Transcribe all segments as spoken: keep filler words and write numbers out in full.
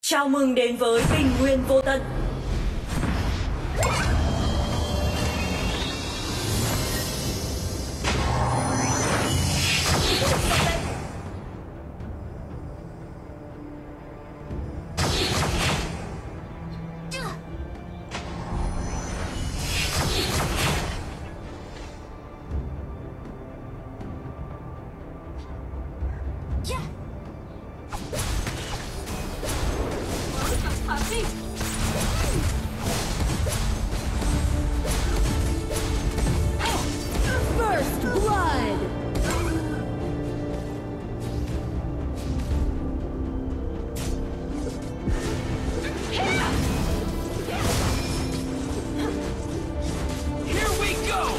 Chào mừng đến với Bình Nguyên Vô Tận. First blood! Here we go!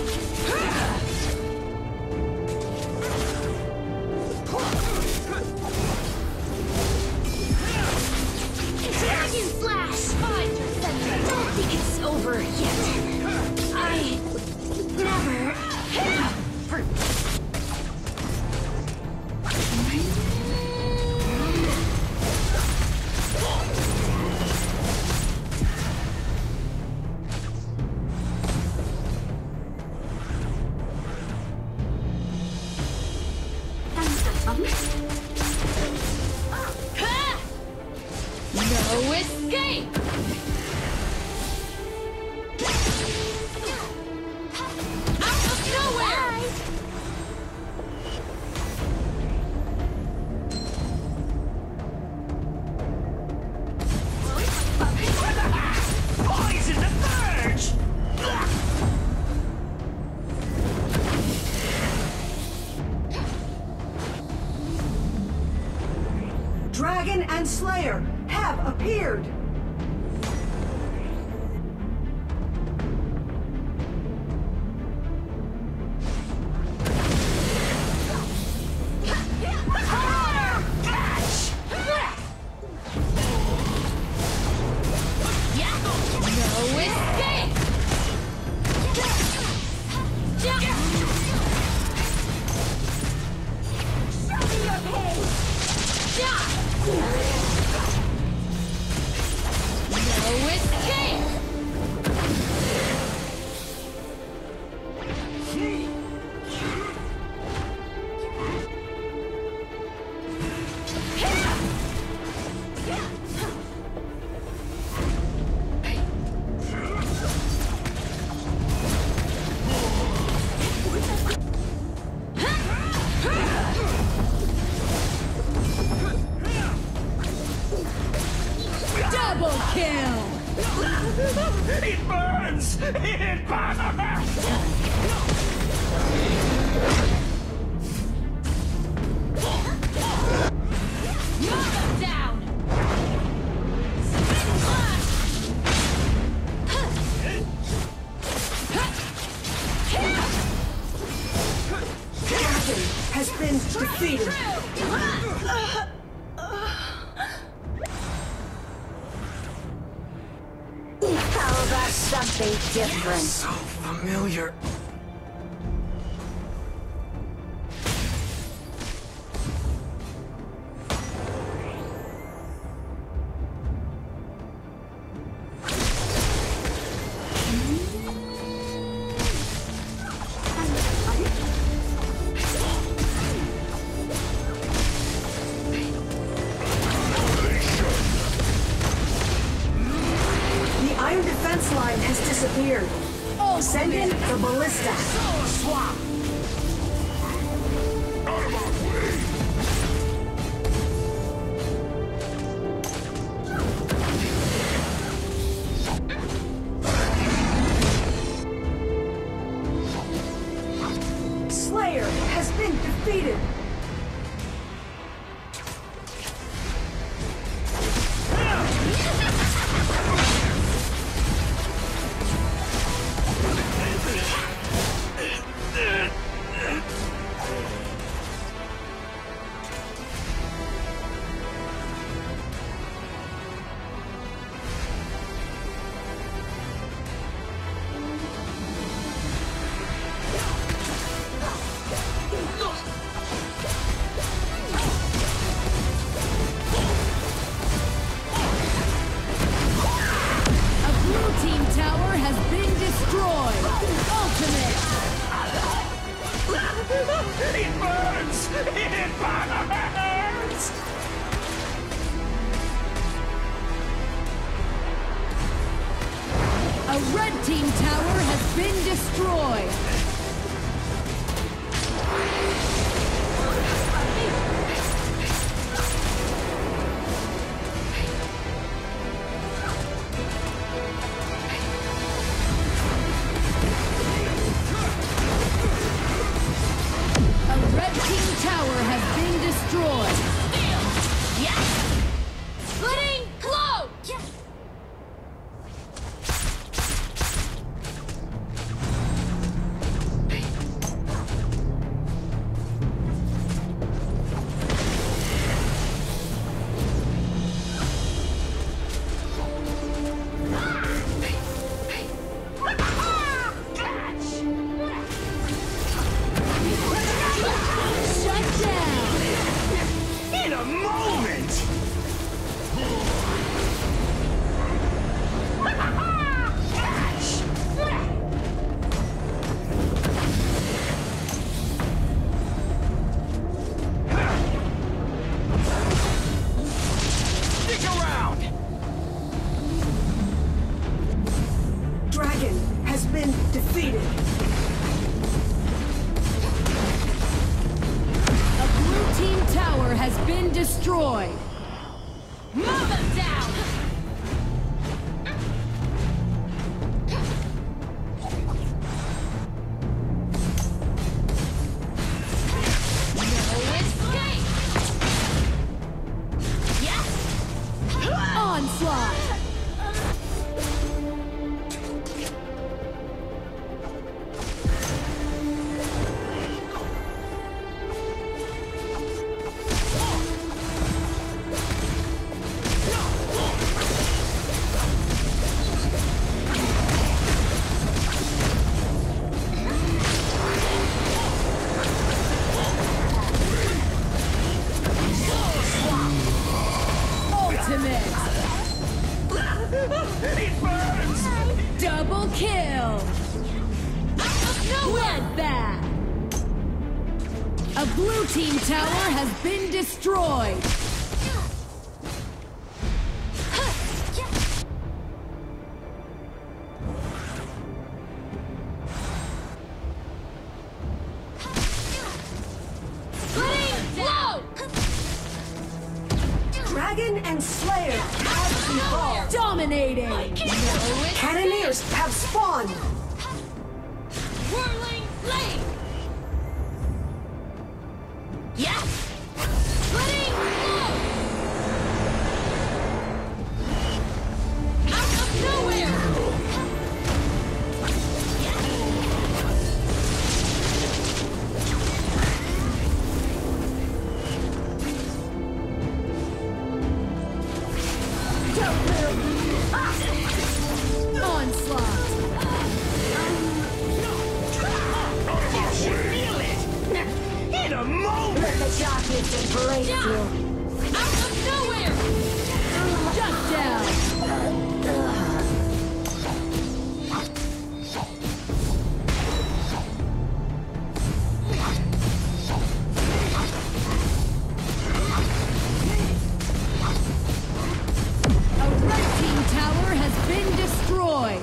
Dragon Slash! Don't think it's over yet. I never for no escape! Out of nowhere! Poison the verge! Dragon and Slayer have appeared. No escape! Show me your pain! No escape! Double kill! It burns! It burns! Knock him down! Spin slash! Dragon has been defeated. How about something different? So familiar. The iron defense line has disappeared. Send in the ballista. Swap! Out of our way! Slayer has been defeated. destroyed! Ultimate! It burns! It burns! A red team tower has been destroyed! A red team tower has been destroyed! Yes! Splitting blow! Shut down! In a moment! Stick around! Dragon has been defeated. A blue team tower has been destroyed! Move them down! No escape! Yes! Onslaught! Ultimate! It burns! Double kill! Bloodbath! A blue team tower has been destroyed! Splitting blow! Dragon and Slayer have evolved. Dominating! No escape! Cannoneers have spawned. Whirling flame! Yes! Splitting blow! Out of nowhere! Onslaught! Feel it! In a moment! Let the darkness embrace you. Out of nowhere! Shut down! A red team tower has been destroyed!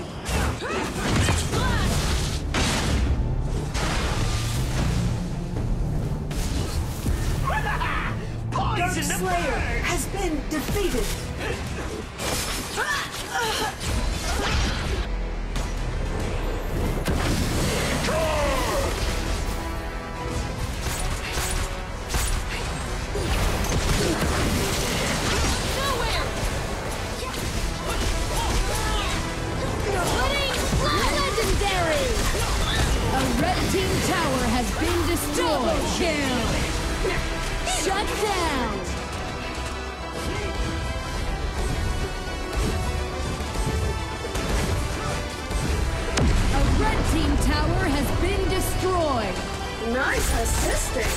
Dark Poison the Slayer bird! has been defeated. Nowhere! Legendary! A red team tower has been destroyed! Kill! Shut down! A red team tower has been destroyed! Nice assisting.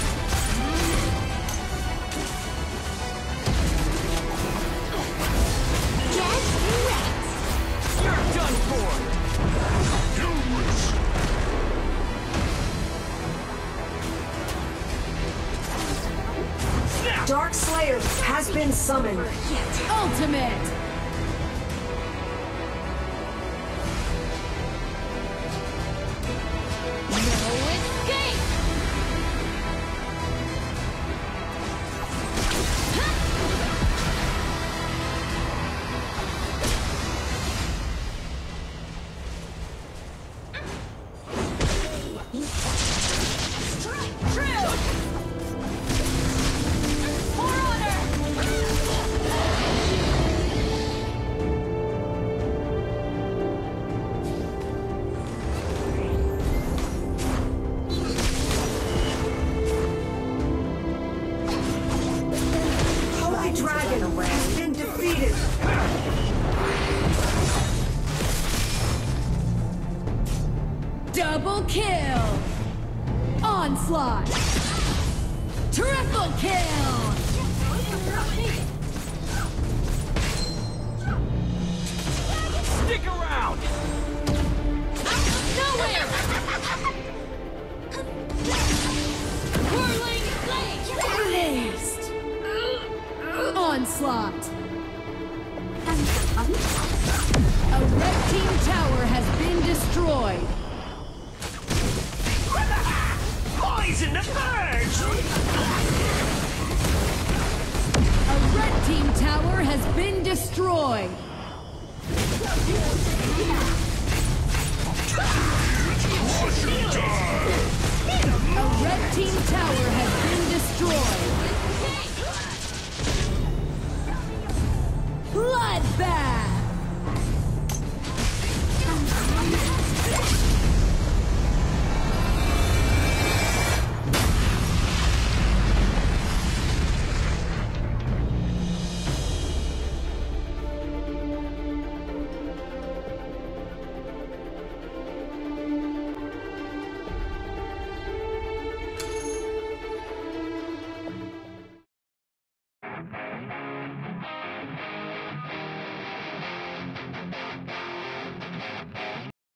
Get wrecked! You're done for! You Dark Slayer has been summoned. Ultimate! No escape! True! For honor! Holy Dragon has been defeated. Double kill! Onslaught! Triple kill! Stick around! Out of nowhere! Whirling blade! Released! Onslaught! A red team tower has been destroyed! Poison the birds! A red team tower has been destroyed! Russian time!